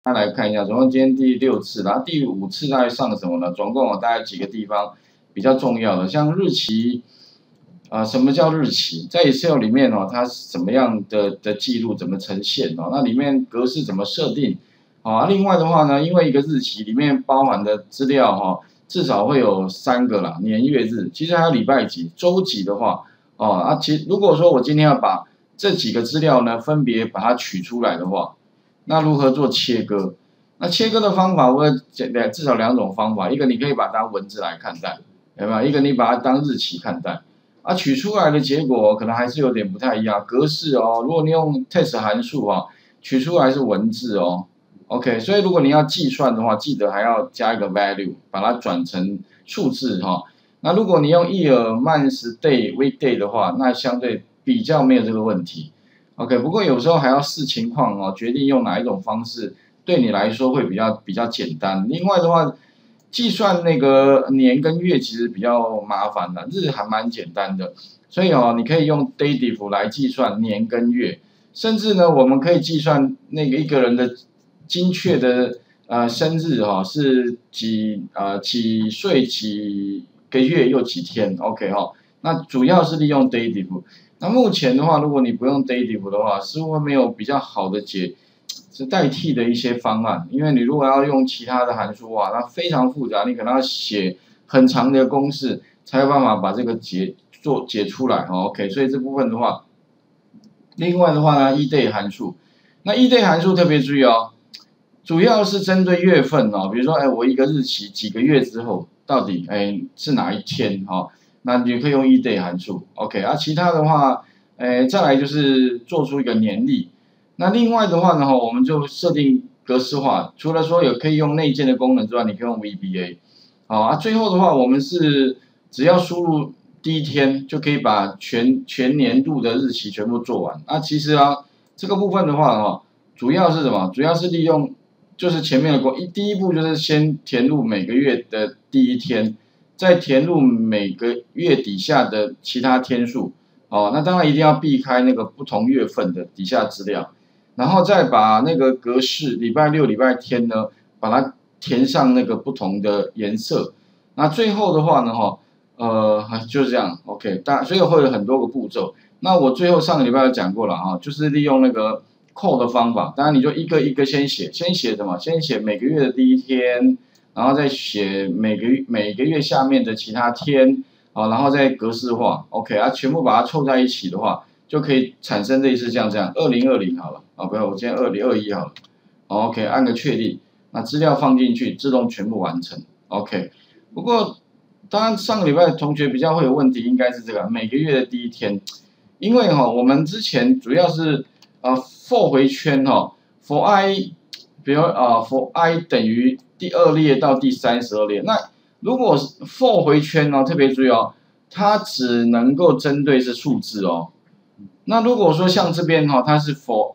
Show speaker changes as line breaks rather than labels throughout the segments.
大家来看一下，总共今天第6次，然后第5次大概上什么呢？总共大概几个地方比较重要的，像日期，什么叫日期？在 Excel 里面哦，它什么样的记录怎么呈现哦？那里面格式怎么设定？另外的话呢，因为一个日期里面包含的资料哈，至少会有3个啦，年月日，其实还有礼拜几、周几的话，如果说我今天要把这几个资料呢分别把它取出来的话，那如何做切割？那切割的方法，我有至少2种方法，一个你可以把它当文字来看待，有没有？一个你把它当日期看待。取出来的结果可能还是有点不太一样，格式哦，如果你用 test 函数取出来是文字哦 ，OK， 所以如果你要计算的话，记得还要加一个 value， 把它转成数字那如果你用 year、month、day、weekday 的话，那相对比较没有这个问题。OK， 不过有时候还要视情况决定用哪一种方式，对你来说会比较简单。另外的话，计算那个年跟月其实比较麻烦的，日还蛮简单的，所以你可以用 dative 来计算年跟月，甚至呢，我们可以计算那个一个人的精确的生日是几岁几个月又几天 ，OK 那主要是利用 dative。那目前的话，如果你不用 dative 的话，似乎没有比较好的是代替的一些方案，因为你如果要用其他的函数那非常复杂，你可能要写很长的公式才有办法把这个解出来，OK， 所以这部分的话，另外的话呢 ，eday 函数，那 eday 函数特别注意主要是针对月份比如说我一个日期几个月之后到底是哪一天那你可以用 eday 函数 ，OK， 其他的话，再来就是做出一个年历。那另外的话呢，我们就设定格式化，除了说有可以用内建的功能之外，你可以用 VBA。最后的话，我们是只要输入第一天就可以把全年度的日期全部做完。其实这个部分的话主要是什么？主要是利用就是前面的第一步就是先填入每个月的第一天。再填入每个月底下的其他天数那当然一定要避开那个不同月份的底下资料，然后再把那个格式礼拜六、礼拜天呢，把它填上那个不同的颜色。那最后的话呢就是这样 ，OK， 所以会有很多个步骤。那我最后上个礼拜有讲过了就是利用那个扣的方法，当然你就一个一个先写什么？先写每个月的第一天。然后再写每个月下面的其他天然后再格式化 ，OK， 全部把它凑在一起的话，就可以产生类似像这样2020好了不要，我今天2021好了 ，OK， 按个确定，那资料放进去，自动全部完成 ，OK。不过当然上个礼拜同学比较会有问题，应该是这个每个月的第一天，因为我们之前主要是for 回圈for i， 比如for i 等于第2列到第32列，那如果 for 回圈特别注意它只能够针对是数字那如果说像这边它是 for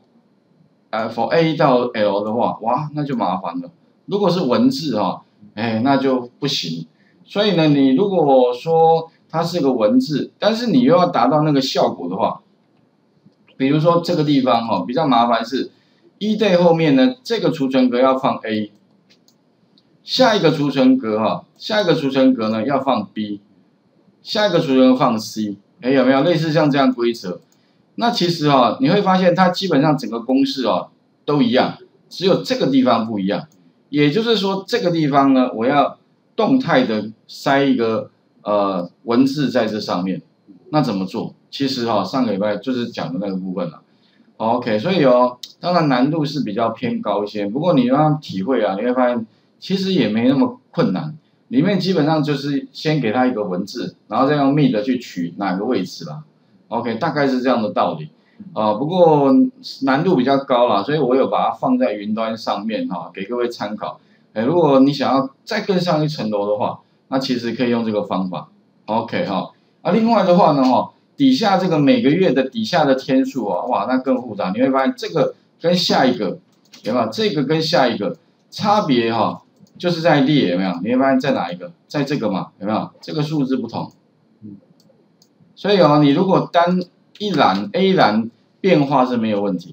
a 到 l 的话，哇，那就麻烦了。如果是文字那就不行。所以呢，你如果说它是个文字，但是你又要达到那个效果的话，比如说这个地方比较麻烦是eday后面呢，这个储存格要放 a。下一个储存格呢要放 B， 下一个储存格放 C， 有没有类似像这样规则？那其实你会发现它基本上整个公式都一样，只有这个地方不一样。也就是说这个地方呢，我要动态的塞一个文字在这上面，那怎么做？其实上个礼拜就是讲的那个部分了。OK， 所以当然难度是比较偏高一些，不过你让他们体会你会发现。其实也没那么困难，里面基本上就是先给它一个文字，然后再用 mid 去取哪个位置啦。OK， 大概是这样的道理。不过难度比较高啦，所以我有把它放在云端上面给各位参考。如果你想要再更上一层楼的话，那其实可以用这个方法。OK 另外的话呢底下这个每个月的底下的天数哇，那更复杂。你会发现这个跟下一个有没有？这个跟下一个差别就是在列有没有？你会发现在哪一个？在这个嘛，有没有？这个数字不同。所以你如果单一栏 A 栏变化是没有问题，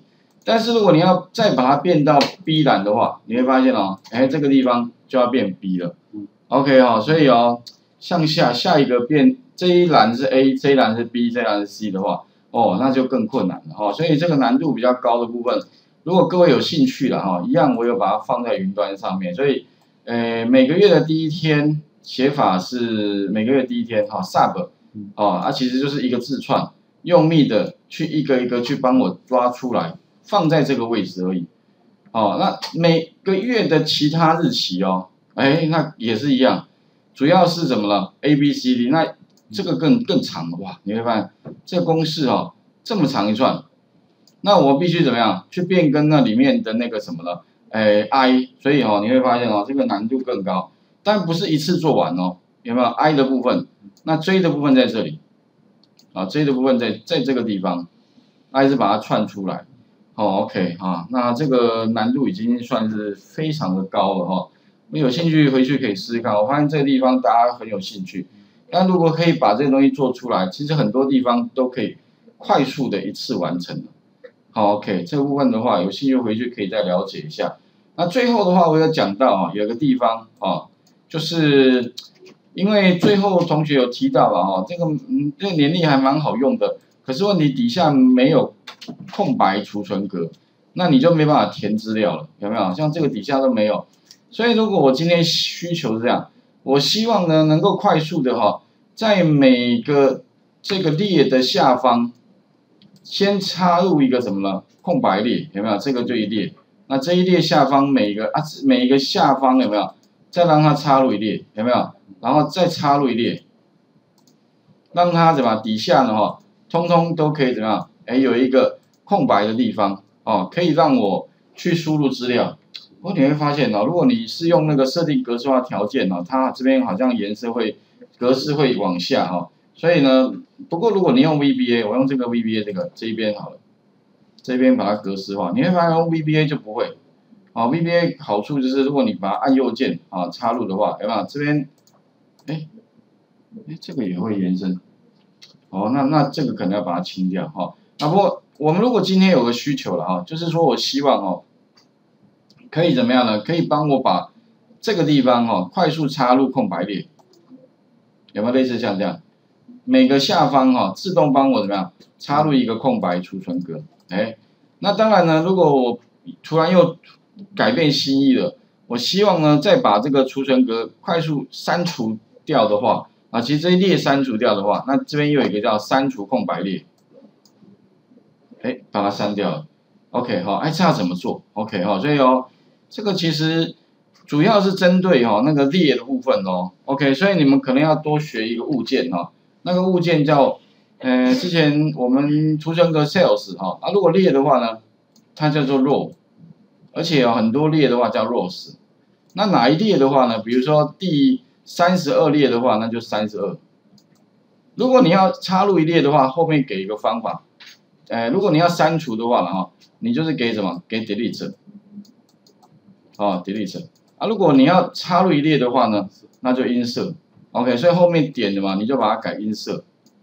但是如果你要再把它变到 B 栏的话，你会发现哦，哎，这个地方就要变 B 了。OK 哦，所以哦，向下一个变这一栏是 A， 这一栏是 B， 这一栏是 C 的话，哦，那就更困难了哈。所以这个难度比较高的部分，如果各位有兴趣了哈，一样我有把它放在云端上面。所以，每个月的第一天写法是每个月第一天哈 ，sub 哦，它其实就是一个字串，用力的去一个一个去帮我抓出来。放在这个位置而已，哦，那每个月的其他日期哦，哎，那也是一样，主要是怎么了 ？A B C D， 那这个更长哇，你会发现这个公式哦这么长一串，那我必须怎么样去变更那里面的那个什么了？哎 I， 所以哦你会发现哦这个难度更高，但不是一次做完哦，有没有 I 的部分？那 J 的部分在这里，啊 J 的部分在这个地方 ，I 是把它串出来。哦 ，OK 啊，那这个难度已经算是非常的高了哈。你有兴趣回去可以试试看。我发现这个地方大家很有兴趣。那如果可以把这个东西做出来，其实很多地方都可以快速的一次完成。好 ，OK， 这个部分的话，有兴趣回去可以再了解一下。那最后的话，我有讲到啊，有个地方啊，就是因为最后同学有提到了哈，这个年历还蛮好用的，可是问题底下没有空白储存格，那你就没办法填资料了，有没有？像这个底下都没有，所以如果我今天需求是这样，我希望呢能够快速的哈，在每个这个列的下方，先插入一个什么呢？空白列，有没有？这个就一列，那这一列下方每一个下方有没有？再让它插入一列，有没有？然后再插入一列，让它怎么底下呢哈，通通都可以怎么样？哎，有一个空白的地方哦，可以让我去输入资料。不过你会发现哦，如果你是用那个设定格式化条件哦，它这边好像颜色格式会往下哈、哦，所以呢，不过如果你用 VBA， 我用这个 VBA 这一边好了，这边把它格式化，你会发现用 VBA 就不会。好 ，VBA 好处就是如果你把它按右键啊插入的话，有没有？这边，哎，这个也会延伸。哦，那这个可能要把它清掉哈。那不过我们如果今天有个需求了哈，就是说我希望哦，可以怎么样呢？可以帮我把这个地方哦快速插入空白列，有没有类似像这样？每个下方哈自动帮我怎么样插入一个空白储存格？哎，那当然呢，如果我突然又改变心意了，我希望呢再把这个储存格快速删除掉的话。啊，其实这一列删除掉的话，那这边又有一个叫删除空白列，哎，把它删掉了。OK 哈，哎，这要怎么做 ？OK 哈，所以哦，这个其实主要是针对哈那个列的部分哦。OK，所以你们可能要多学一个物件哈，那个物件叫之前我们储存格 sales 哈，啊如果列的话呢，它叫做 row， 而且有很多列的话叫 rows， 那哪一列的话呢？比如说第32列的话，那就32。如果你要插入一列的话，后面给一个方法。如果你要删除的话了哈，你就是给什么？给 delete。哦 ，delete。啊，如果你要插入一列的话呢，那就 insert。OK， 所以后面点的嘛，你就把它改 insert，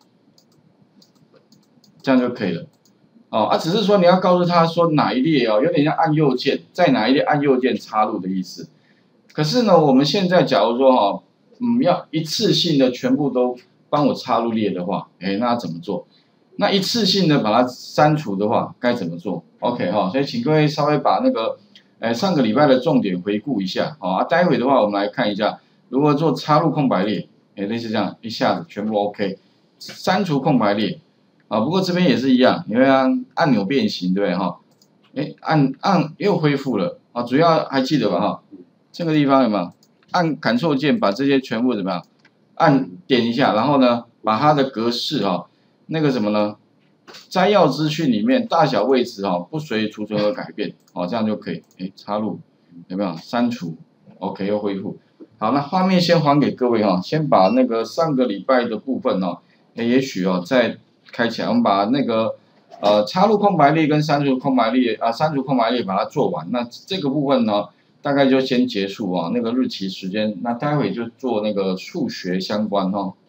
这样就可以了。哦，只是说你要告诉他说哪一列哦，有点像按右键，在哪一列按右键插入的意思。可是呢，我们现在假如说哈。要一次性的全部都帮我插入列的话，哎，那怎么做？那一次性的把它删除的话，该怎么做 ？OK 哈，所以请各位稍微把那个，上个礼拜的重点回顾一下，好啊，待会的话我们来看一下如何做插入空白列，哎，类似这样一下子全部 OK， 删除空白列，啊，不过这边也是一样，你会按钮变形，对不对哈？哎，按又恢复了，啊，主要还记得吧哈？这个地方有没有？按 Ctrl 键把这些全部怎么样？按点一下，然后呢，把它的格式哈，那个什么呢？摘要资讯里面大小位置哈，不随储存而改变，哦，这样就可以。哎，插入有没有？删除 ，OK， 又恢复。好，那画面先还给各位哈，先把那个上个礼拜的部分哦，也许哦再开起来，我们把那个插入空白列跟删除空白列删除空白列把它做完，那这个部分呢？大概就先结束啊，那个日期时间，那待会就做那个数学相关哈。